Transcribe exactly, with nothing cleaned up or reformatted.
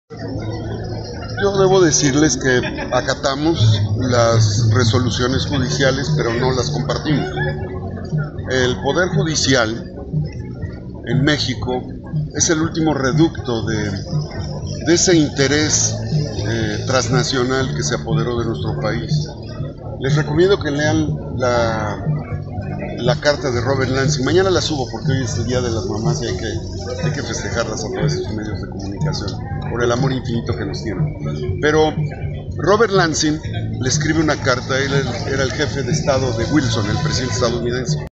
Yo debo decirles que acatamos las resoluciones judiciales, pero no las compartimos. El Poder Judicial en México es el último reducto de, de ese interés eh, transnacional que se apoderó de nuestro país. Les recomiendo que lean la, la carta de Robert Lansing. Mañana la subo porque hoy es el Día de las Mamás y hay que, hay que festejarlas a través de sus medios de comunicación por el amor infinito que nos tienen. Pero Robert Lansing le escribe una carta. Él era el jefe de Estado de Wilson, el presidente estadounidense.